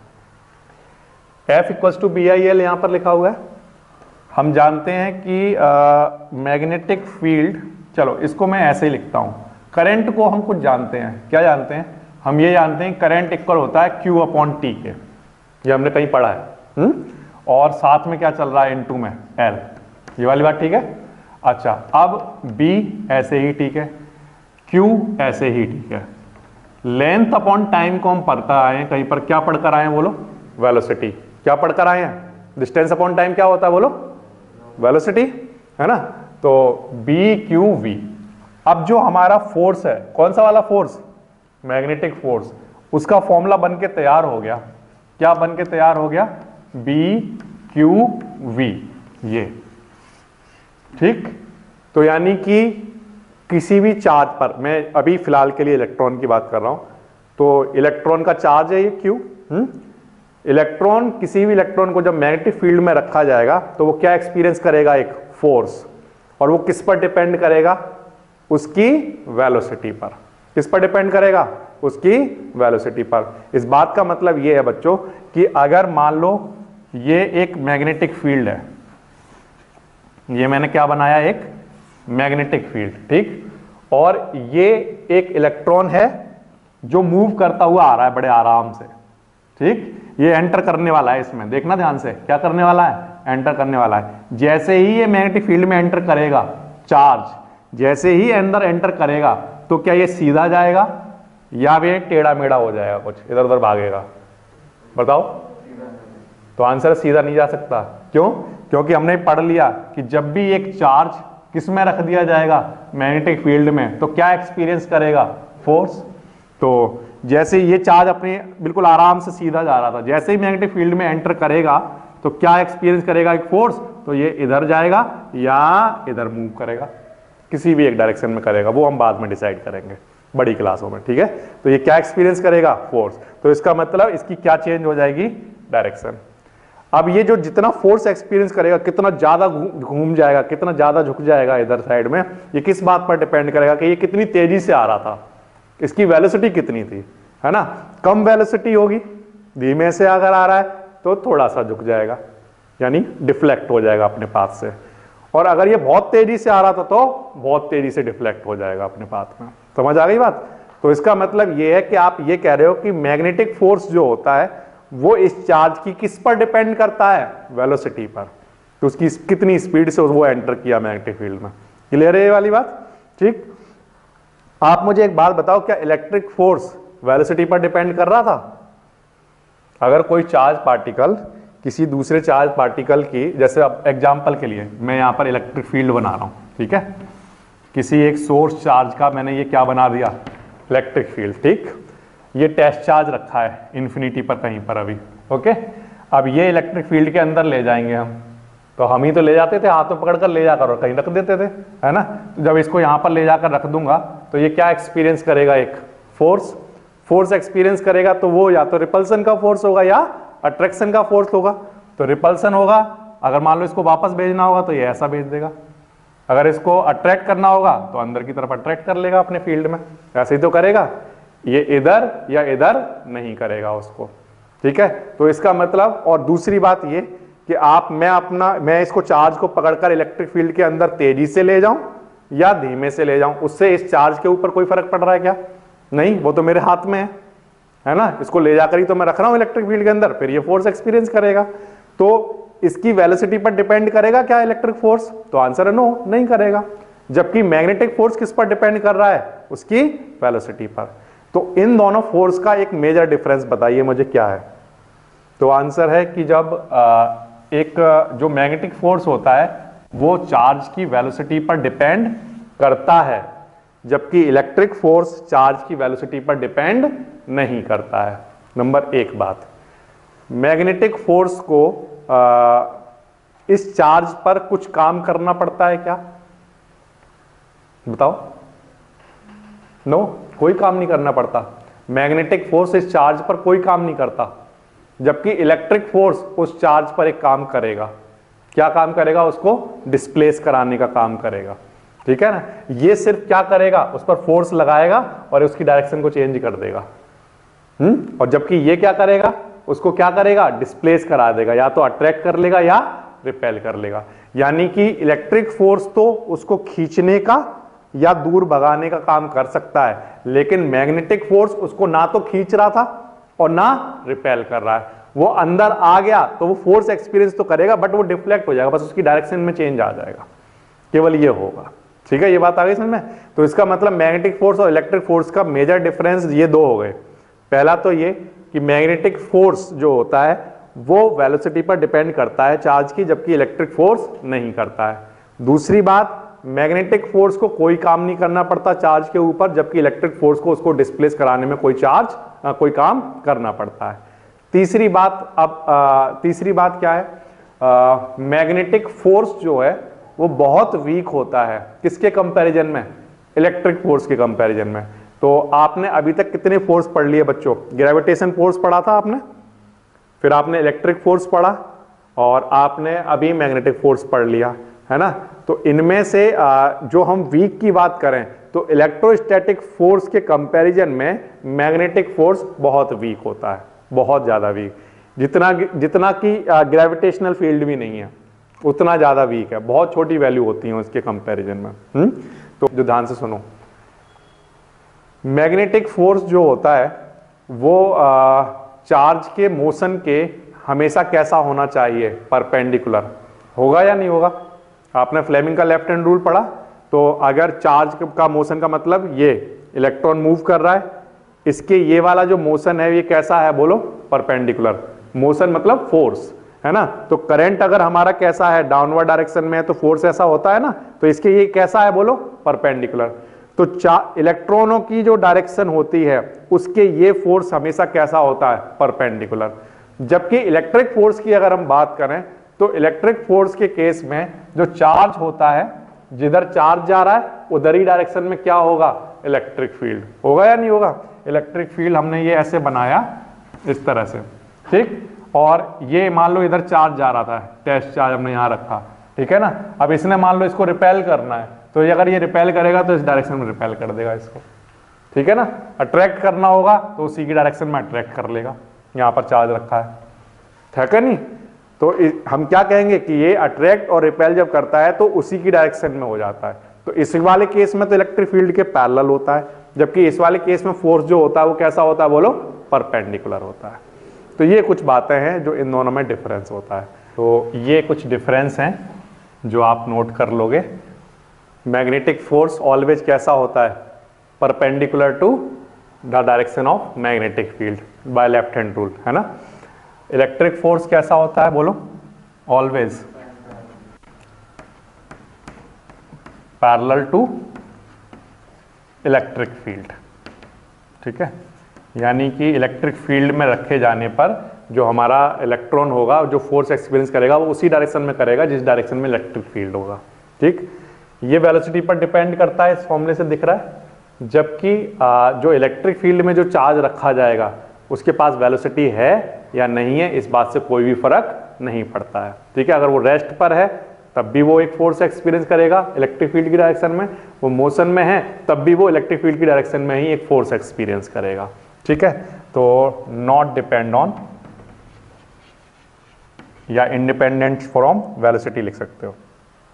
F = BIL यहां पर लिखा हुआ है। हम जानते हैं कि मैग्नेटिक फील्ड, चलो इसको मैं ऐसे ही लिखता हूं। करंट को हम कुछ जानते हैं, क्या जानते हैं? हम ये जानते हैं करंट इक्वल होता है Q/T के, ये हमने कहीं पढ़ा है। और साथ में क्या चल रहा है? इनटू में L, ये वाली बात ठीक है। अच्छा, अब B ऐसे ही ठीक है, Q ऐसे ही ठीक है। लेंथ अपॉन टाइम को हम पढ़कर आए हैं, कहीं पर क्या पढ़कर आए हैं बोलो? वेलोसिटी। क्या पढ़कर आए हैं? डिस्टेंस अपॉन टाइम क्या होता है बोलो? वेलोसिटी, है ना। तो BQV। अब जो हमारा फोर्स है, कौन सा वाला फोर्स? मैग्नेटिक फोर्स, उसका फॉर्मूला बन के तैयार हो गया। क्या बन के तैयार हो गया? BQV, ये ठीक। तो यानी कि किसी भी चार्ज पर, मैं अभी फिलहाल के लिए इलेक्ट्रॉन की बात कर रहा हूं, तो इलेक्ट्रॉन का चार्ज है ये Q। इलेक्ट्रॉन, किसी भी इलेक्ट्रॉन को जब मैग्नेटिक फील्ड में रखा जाएगा तो वो क्या एक्सपीरियंस करेगा? एक फोर्स। और वो किस पर डिपेंड करेगा? उसकी वेलोसिटी पर। किस पर डिपेंड करेगा? उसकी वेलोसिटी पर। इस बात का मतलब ये है बच्चों कि अगर मान लो ये एक मैग्नेटिक फील्ड है, ये मैंने क्या बनाया? एक मैग्नेटिक फील्ड, ठीक। और ये एक इलेक्ट्रॉन है जो मूव करता हुआ आ रहा है बड़े आराम से, ठीक। ये एंटर करने वाला है, इसमें देखना ध्यान से, क्या करने वाला है? एंटर करने वाला है। जैसे ही ये मैग्नेटिक फील्ड में एंटर करेगा, चार्ज जैसे ही अंदर एंटर करेगा, तो क्या ये सीधा जाएगा या ये टेढ़ा मेढ़ा हो जाएगा, कुछ इधर उधर भागेगा? बताओ। तो आंसर सीधा नहीं जा सकता। क्यों? क्योंकि हमने पढ़ लिया कि जब भी एक चार्ज किस में रख दिया जाएगा? मैग्नेटिक फील्ड में, तो क्या एक्सपीरियंस करेगा? फोर्स। तो जैसे ये चार्ज अपने बिल्कुल आराम से सीधा जा रहा था, जैसे ही मैग्नेटिक फील्ड में एंटर करेगा तो क्या एक्सपीरियंस करेगा? एक फोर्स। तो ये इधर जाएगा या इधर मूव करेगा, किसी भी एक डायरेक्शन में करेगा, वो हम बाद में डिसाइड करेंगे बड़ी क्लासों में, ठीक है। तो ये क्या एक्सपीरियंस करेगा? फोर्स। तो इसका मतलब इसकी क्या चेंज हो जाएगी? डायरेक्शन। अब ये जो जितना फोर्स एक्सपीरियंस करेगा, कितना ज्यादा घूम जाएगा, कितना ज्यादा झुक जाएगा इधर साइड में, ये किस बात पर डिपेंड करेगा? कि ये कितनी तेजी से आ रहा था, इसकी वेलोसिटी कितनी थी, है ना। कम वेलोसिटी होगी, धीमे से अगर आ रहा है तो थोड़ा सा झुक जाएगा, यानी डिफ्लेक्ट हो जाएगा अपने पाथ से। और अगर ये बहुत तेजी से आ रहा था तो बहुत तेजी से डिफ्लेक्ट हो जाएगा अपने पाथ में। समझ आ गई बात? तो इसका मतलब ये है कि आप ये कह रहे हो कि मैग्नेटिक फोर्स जो होता है वो इस चार्ज की किस पर डिपेंड करता है? वेलोसिटी पर, तो उसकी कितनी स्पीड से वो एंटर किया मैग्नेटिक फील्ड में। क्लियर है ये वाली बात? ठीक। आप मुझे एक बात बताओ, क्या इलेक्ट्रिक फोर्स वेलोसिटी पर डिपेंड कर रहा था? अगर कोई चार्ज पार्टिकल किसी दूसरे चार्ज पार्टिकल की, जैसे अब एग्जांपल के लिए मैं यहां पर इलेक्ट्रिक फील्ड बना रहा हूं, ठीक है, किसी एक सोर्स चार्ज का मैंने ये क्या बना दिया? इलेक्ट्रिक फील्ड, ठीक। ये टेस्ट चार्ज रखा है इन्फिनिटी पर कहीं पर अभी, ओके। अब ये इलेक्ट्रिक फील्ड के अंदर ले जाएंगे हम, तो हम ही तो ले जाते थे, हाथ में पकड़कर ले जाकर और कहीं रख देते थे, है ना। तो जब इसको यहां पर ले जाकर रख दूंगा तो ये क्या एक्सपीरियंस करेगा? एक फोर्स। फोर्स एक्सपीरियंस करेगा तो वो या तो रिपल्सन का फोर्स होगा या अट्रैक्शन का फोर्स होगा। तो रिपल्सन होगा अगर मान लो इसको वापस भेजना होगा तो ये ऐसा भेज देगा, अगर इसको अट्रैक्ट करना होगा तो अंदर की तरफ अट्रैक्ट कर लेगा अपने फील्ड में, ऐसे ही तो करेगा, ये इधर या इधर नहीं करेगा उसको, ठीक है। तो इसका मतलब, और दूसरी बात ये कि मैं इसको चार्ज को पकड़कर इलेक्ट्रिक फील्ड के अंदर तेजी से ले जाऊं या धीमे से ले जाऊं, उससे इस चार्ज के ऊपर कोई फर्क पड़ रहा है क्या? नहीं, वो तो मेरे हाथ में है ना, इसको ले जाकर ही तो मैं रख रहा हूं इलेक्ट्रिक फील्ड के अंदर, फिर ये फोर्स एक्सपीरियंस करेगा। तो इसकी वेलोसिटी पर डिपेंड करेगा क्या इलेक्ट्रिक फोर्स? तो आंसर है नो, नहीं करेगा। जबकि मैग्नेटिक फोर्स किस पर डिपेंड कर रहा है? उसकी वेलोसिटी पर। तो इन दोनों फोर्स का एक मेजर डिफरेंस बताइए मुझे क्या है? तो आंसर है कि जब एक जो मैग्नेटिक फोर्स होता है वो चार्ज की वेलोसिटी पर डिपेंड करता है, जबकि इलेक्ट्रिक फोर्स चार्ज की वेलोसिटी पर डिपेंड नहीं करता है। नंबर एक बात, मैग्नेटिक फोर्स को इस चार्ज पर कुछ काम करना पड़ता है क्या? बताओ। नो, कोई काम नहीं करना पड़ता। मैग्नेटिक फोर्स इस चार्ज पर कोई काम नहीं करता, जबकि इलेक्ट्रिक फोर्स उस चार्ज पर एक काम करेगा। क्या काम करेगा? उसको डिस्प्लेस कराने का काम करेगा, ठीक है ना। ये सिर्फ क्या करेगा? उस पर फोर्स लगाएगा और उसकी डायरेक्शन को चेंज कर देगा। और जबकि ये क्या करेगा? उसको क्या करेगा? डिस्प्लेस करा देगा, या तो अट्रैक्ट कर लेगा या रिपेल कर लेगा। यानी कि इलेक्ट्रिक फोर्स तो उसको खींचने का या दूर भगाने का काम कर सकता है, लेकिन मैग्नेटिक फोर्स उसको ना तो खींच रहा था और ना रिपेल कर रहा है। वो अंदर आ गया तो वो फोर्स एक्सपीरियंस तो करेगा, बट वो डिफ्लेक्ट हो जाएगा, बस उसकी डायरेक्शन में चेंज आ जाएगा, केवल ये होगा, ठीक है। ये बात आ गई समझ में? तो इसका मतलब मैग्नेटिक फोर्स और इलेक्ट्रिक फोर्स का मेजर डिफरेंस ये दो हो गए। पहला तो ये कि मैग्नेटिक फोर्स जो होता है वो वेलोसिटी पर डिपेंड करता है चार्ज की, जबकि इलेक्ट्रिक फोर्स नहीं करता है। दूसरी बात, मैग्नेटिक फोर्स को कोई काम नहीं करना पड़ता चार्ज के ऊपर, जबकि इलेक्ट्रिक फोर्स को उसको डिस्प्लेस कराने में कोई काम करना पड़ता है। तीसरी बात क्या है? मैग्नेटिक फोर्स जो है वो बहुत वीक होता है, किसके कंपैरिजन में? इलेक्ट्रिक फोर्स के कंपैरिजन में। तो आपने अभी तक कितने फोर्स पढ़ लिए बच्चों? ग्रेविटेशन फोर्स पढ़ा था आपने, फिर आपने इलेक्ट्रिक फोर्स पढ़ा, और आपने अभी मैग्नेटिक फोर्स पढ़ लिया, है ना। तो इनमें से जो हम वीक की बात करें तो इलेक्ट्रोस्टैटिक फोर्स के कंपैरिजन में मैग्नेटिक फोर्स बहुत वीक होता है, बहुत ज्यादा वीक, जितना कि ग्रेविटेशनल फील्ड भी नहीं है, उतना ज्यादा वीक है, बहुत छोटी वैल्यू होती है उसके कंपैरिजन में। तो जो ध्यान से सुनो, मैग्नेटिक फोर्स जो होता है वो चार्ज के मोशन के हमेशा कैसा होना चाहिए? परपेंडिकुलर होगा या नहीं होगा? आपने फ्लेमिंग का लेफ्ट हैंड रूल पढ़ा, तो अगर चार्ज का मोशन का मतलब ये इलेक्ट्रॉन मूव कर रहा है, इसके ये वाला जो मोशन है ये कैसा है? बोलो, परपेंडिकुलर। मोशन मतलब फोर्स, है ना। तो करंट अगर हमारा कैसा है? डाउनवर्ड डायरेक्शन में है, तो फोर्स ऐसा होता है ना। तो इसके ये कैसा है? बोलो, परपेंडिकुलर। तो इलेक्ट्रॉनों की जो डायरेक्शन होती है उसके ये फोर्स हमेशा कैसा होता है? परपेंडिकुलर। जबकि इलेक्ट्रिक फोर्स की अगर हम बात करें तो इलेक्ट्रिक फोर्स के केस में जो चार्ज होता है, जिधर चार्ज जा रहा है उधर ही डायरेक्शन में क्या होगा? इलेक्ट्रिक फील्ड होगा या नहीं होगा? इलेक्ट्रिक फील्ड हमने ये ऐसे बनाया इस तरह से, ठीक। और ये मान लो इधर चार्ज जा रहा था, टेस्ट चार्ज हमने यहाँ रखा, ठीक है ना। अब इसने मान लो इसको रिपेल करना है, तो अगर ये रिपेल करेगा तो इस डायरेक्शन में रिपेल कर देगा इसको, ठीक है ना। अट्रैक्ट करना होगा तो उसी की डायरेक्शन में अट्रैक्ट कर लेगा, यहाँ पर चार्ज रखा है क्या नहीं। तो हम क्या कहेंगे कि ये अट्रैक्ट और रिपेल जब करता है तो उसी की डायरेक्शन में हो जाता है। तो इस वाले केस में तो इलेक्ट्रिक फील्ड के पैरेलल होता है, जबकि इस वाले केस में फोर्स जो होता है वो कैसा होता है? बोलो, परपेंडिकुलर होता है। तो ये कुछ बातें हैं जो इन दोनों में डिफरेंस होता है। तो ये कुछ डिफरेंस हैं जो आप नोट कर लोगे। मैग्नेटिक फोर्स ऑलवेज कैसा होता है? Perpendicular to the direction of magnetic field by left hand rule, है ना। इलेक्ट्रिक फोर्स कैसा होता है? बोलो, always parallel to electric field, ठीक है। यानी कि इलेक्ट्रिक फील्ड में रखे जाने पर जो हमारा इलेक्ट्रॉन होगा, जो फोर्स एक्सपीरियंस करेगा वो उसी डायरेक्शन में करेगा जिस डायरेक्शन में इलेक्ट्रिक फील्ड होगा, ठीक। ये वेलोसिटी पर डिपेंड करता है, इस फॉर्मूले से दिख रहा है। जबकि जो इलेक्ट्रिक फील्ड में जो चार्ज रखा जाएगा उसके पास वेलोसिटी है या नहीं है, इस बात से कोई भी फर्क नहीं पड़ता है। ठीक है, अगर वो रेस्ट पर है तब भी वो एक फोर्स एक्सपीरियंस करेगा इलेक्ट्रिक फील्ड की डायरेक्शन में, वो मोशन में है तब भी वो इलेक्ट्रिक फील्ड की डायरेक्शन में ही एक फोर्स एक्सपीरियंस करेगा। ठीक है, तो नॉट डिपेंड ऑन या इंडिपेंडेंट फ्रॉम वेलोसिटी लिख सकते हो,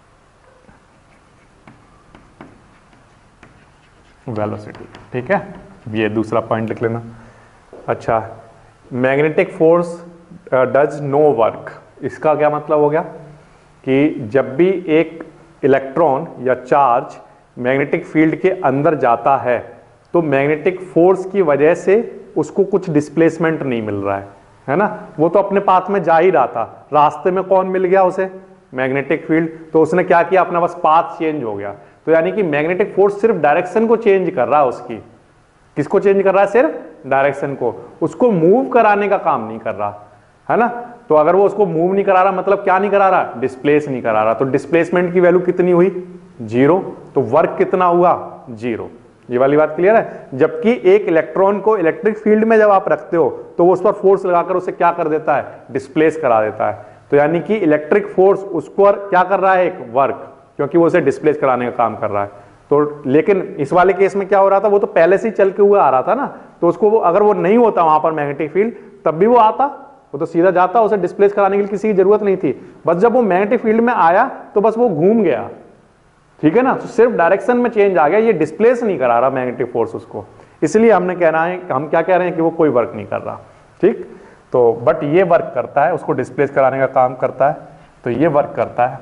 वेलोसिटी। ठीक है, ये दूसरा पॉइंट लिख लेना। अच्छा, magnetic force does no work, इसका क्या मतलब हो गया कि जब भी एक इलेक्ट्रॉन या चार्ज मैग्नेटिक फील्ड के अंदर जाता है तो मैग्नेटिक फोर्स की वजह से उसको कुछ डिस्प्लेसमेंट नहीं मिल रहा है ना, वो तो अपने पाथ में जा ही रहा था, रास्ते में कौन मिल गया उसे, मैग्नेटिक फील्ड, तो उसने क्या किया, अपना बस पाथ चेंज हो गया। तो यानी कि मैग्नेटिक फोर्स सिर्फ डायरेक्शन को चेंज कर रहा है उसकी, किसको चेंज कर रहा है, सिर्फ डायरेक्शन को, उसको मूव कराने का काम नहीं कर रहा है ना। तो अगर वो उसको मूव नहीं करा रहा मतलब क्या नहीं करा रहा, डिस्प्लेस नहीं करा रहा, तो डिस्प्लेसमेंट की वैल्यू कितनी हुई, 0, तो वर्क कितना हुआ, 0। ये वाली बात क्लियर है। जबकि एक इलेक्ट्रॉन को इलेक्ट्रिक फील्ड में जब आप रखते हो तो वो उस पर फोर्स लगाकर उसे क्या कर देता है, डिस्प्लेस करा देता है। तो यानी कि इलेक्ट्रिक फोर्स उसको क्या कर रहा है, एक वर्क, क्योंकि वो उसे डिस्प्लेस कराने का काम कर रहा है। तो लेकिन इस वाले केस में क्या हो रहा था, वो तो पहले से ही चल के हुए आ रहा था ना, तो उसको अगर वो नहीं होता वहां पर मैग्नेटिक फील्ड तब भी वो आता, वो तो सीधा जाता, उसे डिस्प्लेस कराने के लिए किसी की जरूरत नहीं थी। बस जब वो मैग्नेटिक फील्ड में आया तो बस वो घूम गया। ठीक है ना, तो सिर्फ डायरेक्शन में चेंज आ गया, ये डिस्प्लेस नहीं करा रहा मैग्नेटिक फोर्स उसको, इसलिए हमने कहना है, हम क्या कह रहे हैं कि वो कोई वर्क नहीं कर रहा। ठीक, तो बट ये वर्क करता है, उसको डिस्प्लेस कराने का काम करता है, तो ये वर्क करता है,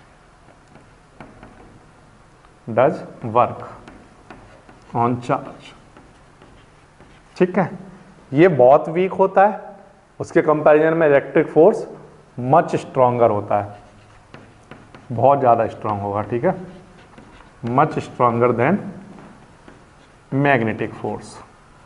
डज वर्क ऑन चार्ज। ठीक है, ये बहुत वीक होता है, उसके कंपैरिजन में इलेक्ट्रिक फोर्स मच स्ट्रॉन्गर होता है, बहुत ज़्यादा स्ट्रांग होगा। ठीक है, much stronger than magnetic force.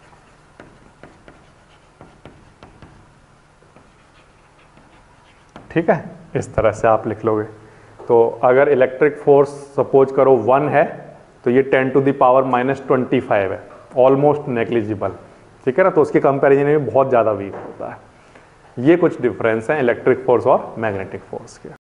ठीक है, इस तरह से आप लिख लोगे। तो अगर इलेक्ट्रिक फोर्स सपोज करो 1 है तो ये 10⁻⁻25 है, ऑलमोस्ट नेग्लिजिबल। ठीक है ना, तो उसके कंपैरिजन में बहुत ज़्यादा वीक होता है। ये कुछ डिफरेंस हैं इलेक्ट्रिक फोर्स और मैग्नेटिक फोर्स के।